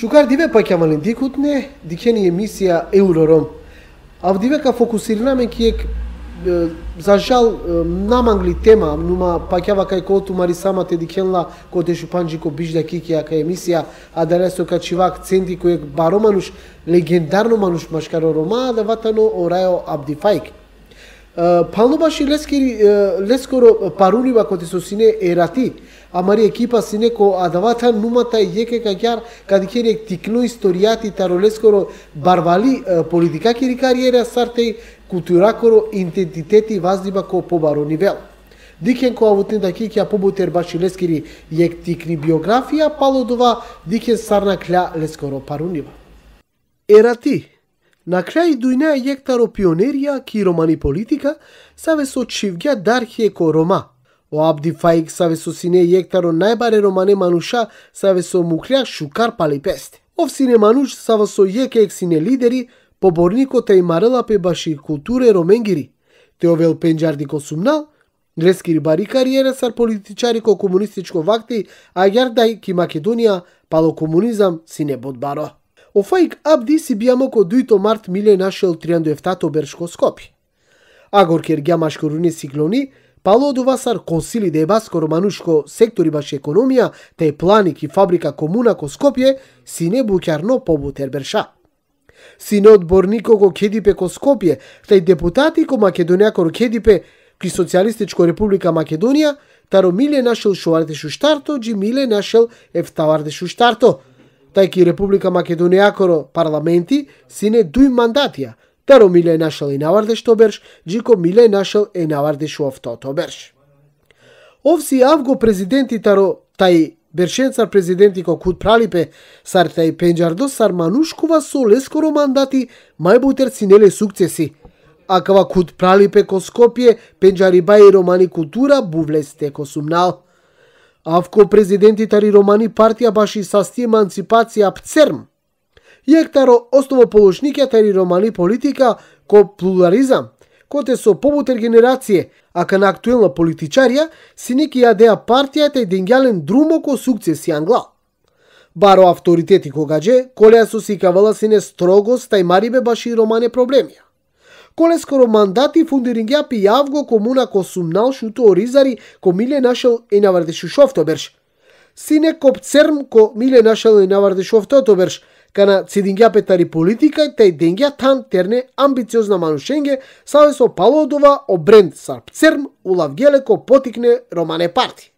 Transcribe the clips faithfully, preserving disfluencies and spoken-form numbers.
Shukar dive pa kjamalin dikut ne, dikeni emisija Eurorom. Avdive ka fokusirname kijek za žal nam angli tema, numa pa kjava kaj kotu marisama te dikenla ko te šupanđi ko bižda kikija ka emisija, a da resto ka čiva akcenti kojeg baromanuš, legendarno manuš maškaro Roma, da vatano orajo abdifajk. Palno baš i leskoro paruniva ko te so sine erati, a mari ekipa sine ko adavata numata jeke ka chiar ca dikeni tikno istoriati taro leskoro barvali politika kiri kariera sartei cultura coro identiteti vazdiba ko po baro nivel. Diken ko avutne da kikja pobuter baš leskiri jek tikni biografija palodova diken sarna klja leskoro paruniva. Erati. Na kraj dujnea jektaro pionerija ki romani politika save so čivgja darhje ko Roma. O abdi faik save so sine jektaro najbare romane manuša save so muklja šukar palipeste. Ov sine manuš save so jeke ek sine lideri poborniko te imarela pe baši kulture romengiri. Te ovel penđardiko sumnal, dreskiri bari karijera sar političariko komunističko vakti, a jardaj ki Makedonija palo komunizam sine bodbaro. O faik abdi si bijamo ko duito mart mile našel triando eftato berško Skopje. Agor ker gjamaško rune sikloni, palo od vasar konsili de basko romanuško sektori baš ekonomija, te planik i fabrika komuna ko Skopje, sine bukjarno pobuter berša. Sine odborniko ko kedipe ko Skopje, te deputati ko Makedonijako ro kedipe ki Socialističko Republika Makedonija, taro mile našel šoardešu štarto, dži mile našel eftavardešu štarto. Taj ki Republika Makedonijako parlamenti sine duj mandatija, taro mile našel i navardeš to berš, džiko mile našel i navardeš ov to to berš. Ovsi avgo prezidenti taro taj beršencar prezidenti ko kut pralipe sar taj penđardo sar manuškova so leskoro mandati majbuter sinele sukcesi. A kava kut pralipe ko Skopje penđari baji romani kultura buvleste ko sumnal. Avko prezidenti tari romani partija baši sasti emancipacija pcerm. Jektaro osnovopoložnike tari romani politika ko pluralizam, ko te so pobuter generacije, a kana aktuelna političarja si neki jadea partija te dengjalen drumo ko sukcesi angla. Baro autoriteti kogađe, kolea su si kavala sine strogo staj maribe baši romane problemija. Kole skoro mandati fundiringja pi javgo komuna ko sumnal šuto orizari ko mile našel i navardešu šoftoberš. Sine kop cerm ko mile našel i navardešu šoftoberš, kana cidingja petari politika te dengja tan terne ambiciozna manušenge save so palodova o brand sar cerm ulavgjele ko potikne romane parti.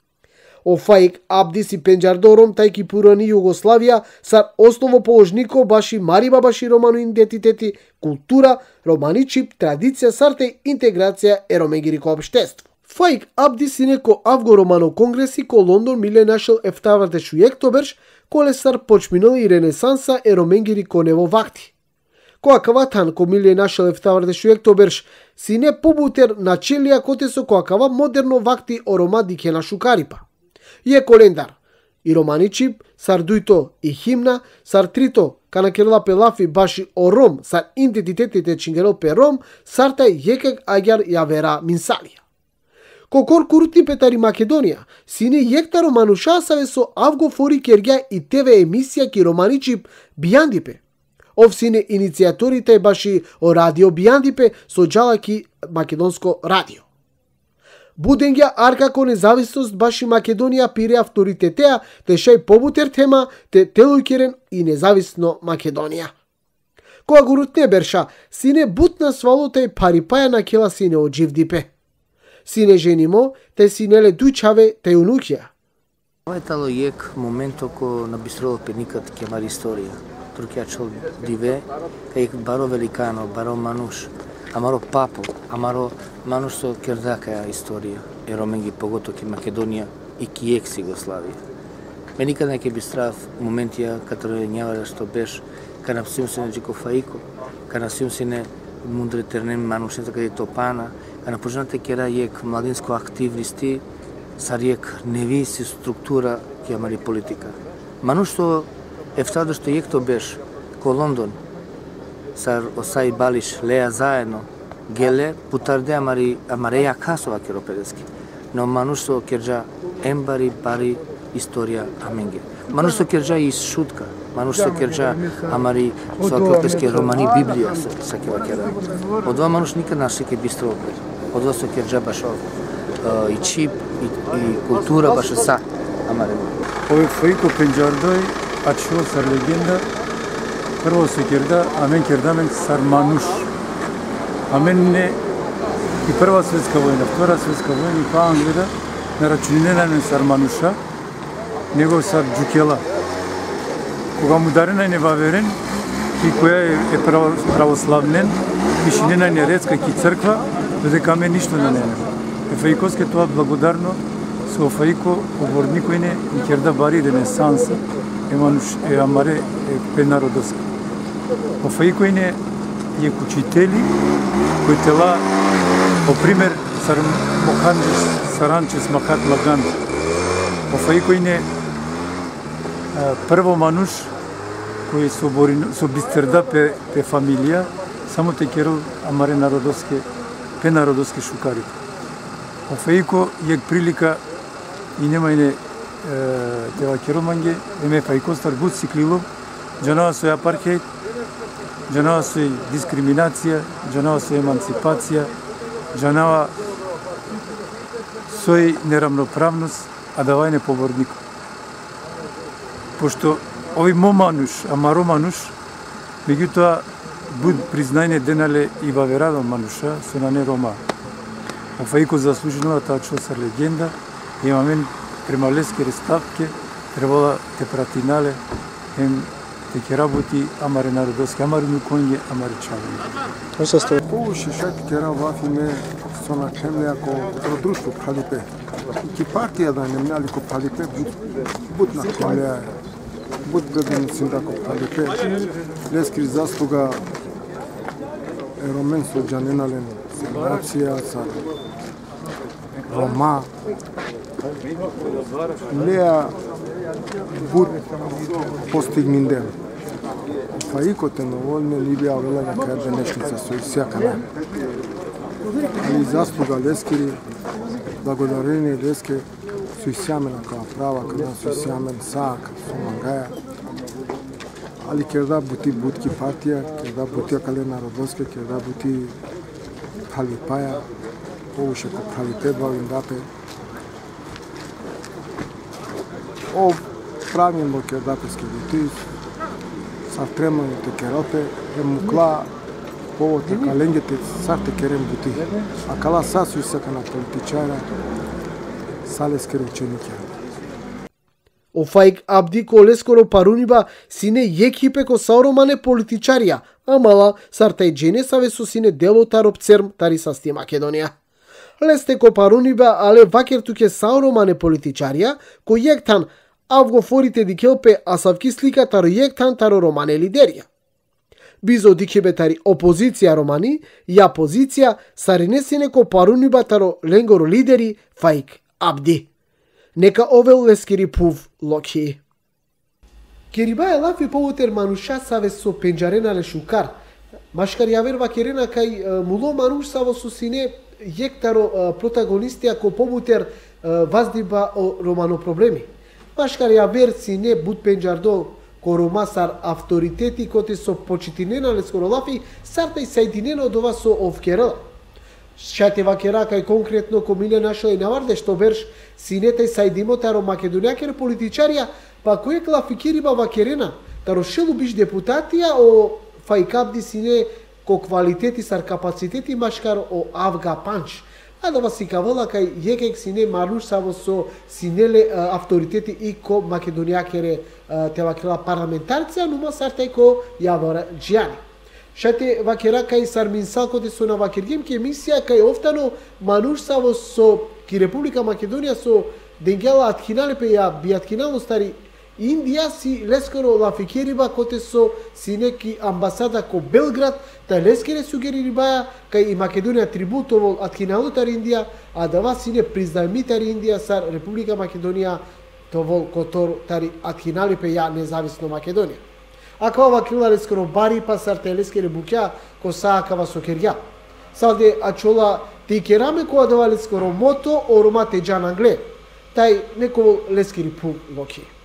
O faik abdi si penđardorom taj ki purani Jugoslavija sar osnovopoložniko baši mariba baši romanu identiteti, kultura, romani čip, tradicija sar te integracija e romengiriko opštestvo. Faik abdi si neko avgo-romano kongresi ko London mile našel eftavardešu jektoberš kole sar počminali renesansa e romengiriko nevo vakti. Ko akavatan ko mile našel eftavardešu jektoberš sine pobuter načelija kote so ko akava moderno vakti o Roma dikena šukaripa. Je kolendar. I romani čip, sar duito i himna, sar trito kanakerla pe lafi baši o Rom, sar identiteti te čingerel pe Rom, sar taj jekeg agjar javera minsalija. Kokor kurti petari Makedonija, sine jektaro manuša save so avgo fori kergja i te ve emisija ki romani čip bijandipe. Ov sine inicijatori taj baši o radio bijandipe so džala ki makedonsko radio. Budengja arka ko nezavisnost baši Makedonija pire autoritetea te šaj pobuter tema te telujkeren i nezavisno Makedonija. Koa gurutne berša, sine butna svalo te paripaja na kjela sine ođivdipe. Sine ženimo te sinele dučave te unukja. Ovo je talo jek momento ko nabistrolo penikat kjemar istorija. Turkija čol dive, kajek baro velikano, baro manuš. Amaro papo, amaro manušto kerdakaja istorija, jer omengi pogotovo ki Makedonija i ki eks Jugoslavija. Me nikad neke bi strav momentija katero je njavara što beš, kad napsim se neđeko faiko, kad napsim se ne mundre ternem manušenca kad je to pana, kad napožnate kjera jek mladinsko aktivnisti, sar jek nevisi struktura ki amari politika. Manušto eftado što jek to beš, ko London, sar osaj bališ leja zajedno, gele putarde amari amareja kasova keropedeski. No manušto kerđa embari bari istorija amenge. Manušto kerđa iz šutka. Мануш со керджа амари со аклапеске романи Библија са ке вакера. Одва мануш никад наши ке бистро. Одва со керджа башо и чип и култура баша са амаре. Ой фойко пенџардой ачо сар легенда. Прво со керда, амен кердамен сар мануш. Амен не и Прва светска војна, Втора светска војна и па Англија на рачунина на сар мануша, него сар джукела. Кога му дарена не ваверен и која е православнен, вишинена не редска ки црква, додека ме ништо не нема. Е фаикоске тоа благодарно со фаико оборникојне и керда бари ренесанса е мануш е амаре е пенародоска. О фаикојне е кучители кои тела по пример сар Моханджис Саранчес Махатма Ганди. О фаикојне прво мануш кој со со бистерда пе пе фамилија само те керол амаре народоске пе народоске шукари. О фаико јек прилика и немајне тева кероманге еме фаико стар гуд сиклило джанава со апархејд, джанава со дискриминација, джанава со емансипација, джанава сој неравноправност, а давај не поборнико. Пошто овој мо мануш, амаро мануш, меѓутоа буд признајне денале и ваверава мануша, со на не рома. А фаико заслужила таа чосар легенда, и мамен према лески реставке, требала те пратинале, ем те ке работи амаре народоски, амаре нуконје, амаре чавање. Повуше шак кера вафиме со на кемле ако про друштво палипе. Ки партија да не мнали ко палипе, буд на кемле, буд граден синдако палипе. Лескри заслуга е ромен со джаненален со нација, со Рома. Леа буд постигнинден. Фаико те новолне ни бија велена кај денешница со исјакана. Али заслуга Лескири, благодарение Леске, со исјамена каја права, каја со исјамен саак, со мангаја. Али керда бути бутки партија, керда бути акале народоске, керда бути палипаја, повуше ко палипе бавим дапе. О правим во кердапеске бути, сар тремање те керопе, е мукла, повота каленгете, сар те керем бути. А кала са со исака на политичара, салескер ученике. O Faik Abdi ko leskoro paruniba sine jek hipe ko sauromane političarja, amala sartaj džene save su sine delo tarop cerm tarisasti Makedonija. Leste ko paruniba ale vaker tuke sauromane političarja ko jek tan avgoforite dikelpe asavki slika taro jek tan taro romane liderja. Bizo dikebe tari opozicija romani, ja pozicija sarinesine ko paruniba taro lengoro lideri Faik Abdi. Neka ovel leskiri puv loki. Keribaja lafi povoter manuša save so penjarena le šukar. Maškar javer vakerena kaj mulo manuš savo su sine jektaro protagonistija ko povoter vazdiba o romano problemi. Maškar javer sine bud penjardo ko roma sar autoriteti kote so počitinena le skoro lafi sartaj sajdinena od ova so ovkerala. Шате вакера кај конкретно ко Миле нашо и наварде што берш синете сајдимо таро Македонија кер политичарија, па кој клафикириба вакерена, таро шелу биш депутатија о Фаикабди сине ко квалитети сар капацитети машкар о авга панч. А да вас сикавала кај јекек сине марнуш саво со синеле авторитети и ко Македонија кере те вакера парламентарција, нума сартај ко Јавора Џијани. Шате вакера кај сарминсалкоте со на вакергем ке емисија кај офтано мануш саво со ки Република Македонија со денгела аткинале пе ја биаткинало стари Индија си лескоро лафикериба коте со синеки амбасада ко Белград, та лескере сугеририбаја кај и Македонија трибутово аткинало тари Индија, а дава сине признајми тари Индија сар Република Македонија товол котор тари аткинали пе ја независно Македонија. Ако ова крила лескоро бари па сарте лескере букја ко саакава со керја. Салде ачола ти кераме која дава лескоро мото о ромате джан англе. Тај неко лескери пу локи.